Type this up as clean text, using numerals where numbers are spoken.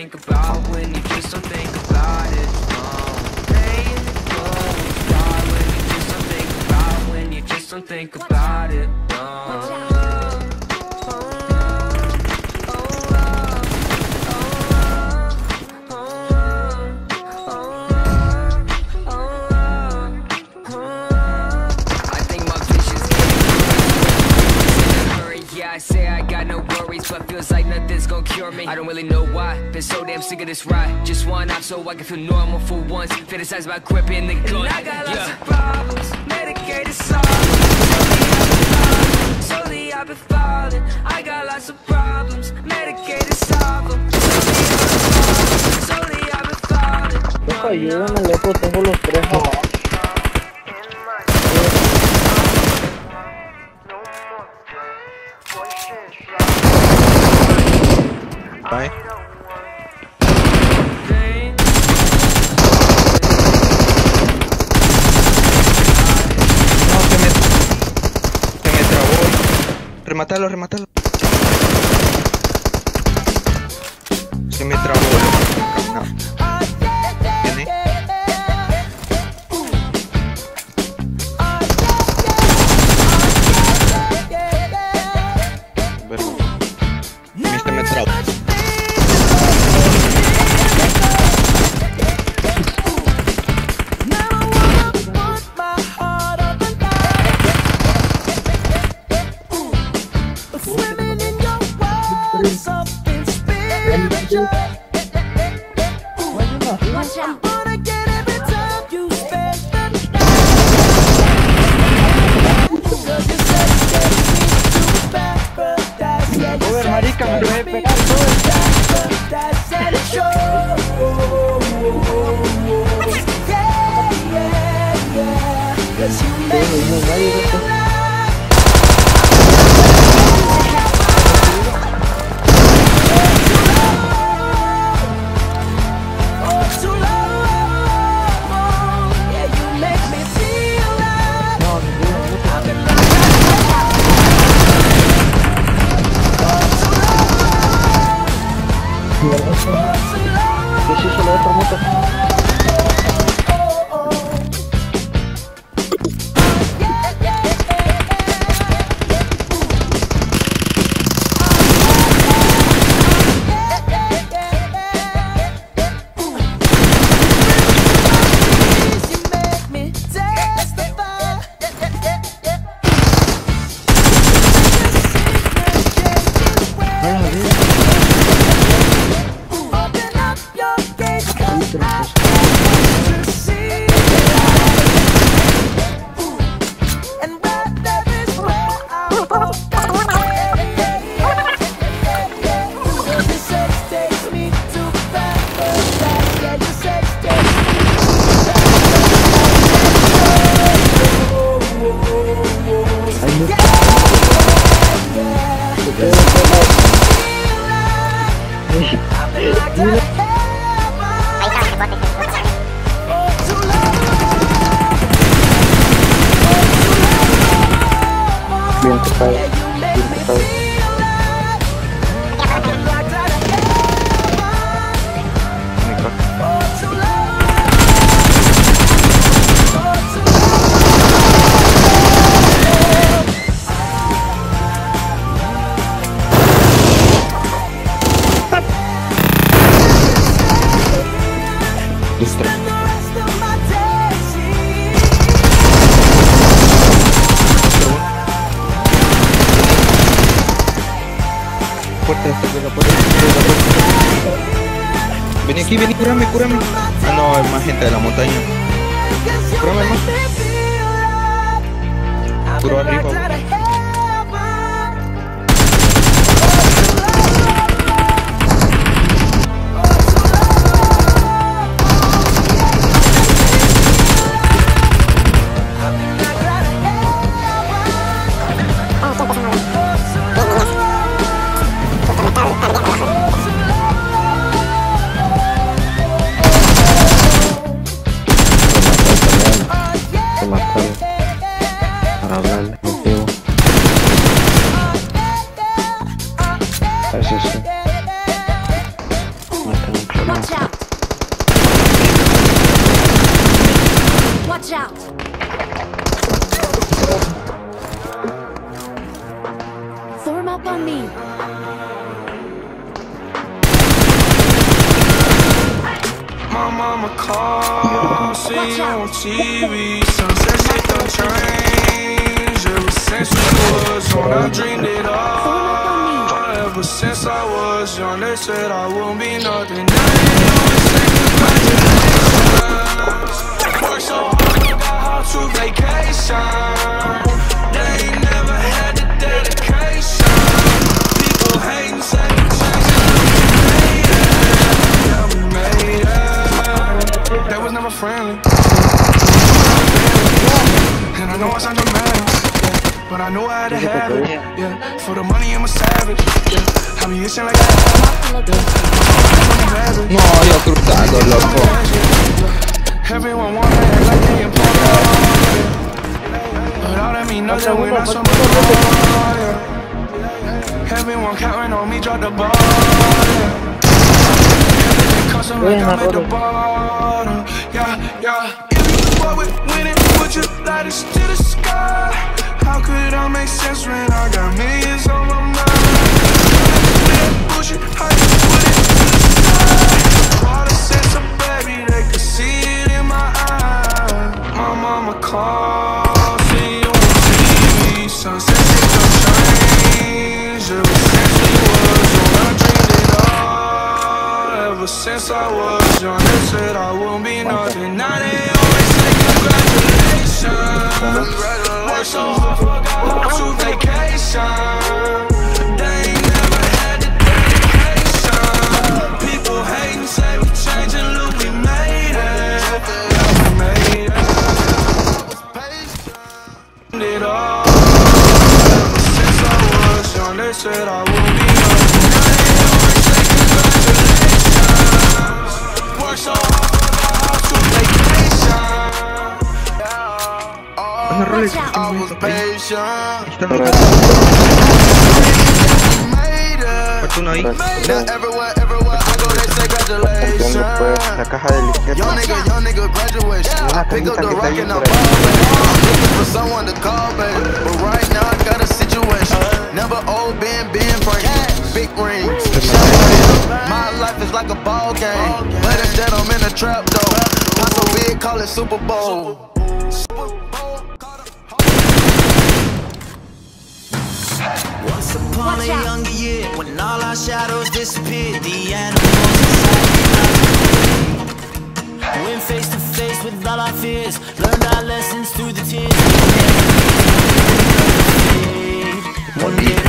think about when you just don't think about it. Pain goes far when you just don't think about, when you just don't think about it. I say I got no worries, but feels like nothing's gonna cure me. I don't really know why, been so damn sick of this ride. Just one off so I can feel normal for once. Fantasize about gripping the gun. I got lots of problems, medicated solid. Slowly I've been falling. I got lots of problems, medicated solve them. Slowly I've been falling. Loco, ayúdame, loco, tengo los tres abajo. Bye. No, se me trabó. Rematalo. Se me trabó. No. ¿Viene? Se me trabó. Marica, me lo he pegado. ¿Qué es eso, la otra moto? Bien tocado. Vení aquí, vení, cúrame. Ah, no, hay más gente de la montaña. Cúrame, más. Curo arriba. Para hablarle contigo. Watch out! Form up on me. My mama called, see you on TV. Sunset shit done changed. Ever since we was on, I dreamed it all. Ever since I was young, they said I won't be nothing. Now they always say congratulations. Worked so hard, got out to vacation. They ain't never had the dedication. People hating, say we changed it, yeah, we made it. They was never friendly, and I know I sound dramatic, yeah, but I know I had to have it, yeah. For the money I'm a savage, yeah. I be itching like I have it, yeah. No, io ho cruzato, loco. Everyone wanna act like they important, but all that mean nothing when I show my heart, yeah. Everyone counting on me, drop the ball, yeah. Like I'm at the bottom, yeah. If you boy with winning, would you light us to the sky? How could I make sense when I got millions on my mind? Bullshit, I just put it to the side. All the sense of baby, they could see it in my eyes. My mama called, see you on TV. Sunset shit done changed. Ever since we was on, I dreamed it all. Ever since I was young, they said I won't be nothing. Now they always say congratulations. Worked so hard, got out to vacation. They ain't never had the dedication. People hating, say we changing, look, we made it. Yeah, we made it. Did all. Ever since I was young, they said I won't be nothing. Now they always say congratulations. Worked so hard, got out to vacation. Watch out! I was patient. Faccio uno ahí. Now everywhere I go, they say congratulations. La caja de la izquierda. Young nigga graduation. I pick up the rock and I ball, I'm looking for someone to call, baby. But right now I got a situation. Never old Ben Franklin. Big rings. My life is like a ball game, but instead I'm in a trap though. Not so big, call it Super Bowl. Once upon a younger year, when all our shadows disappeared, the animals inside went face to face with all our fears, learned our lessons through the tears. One day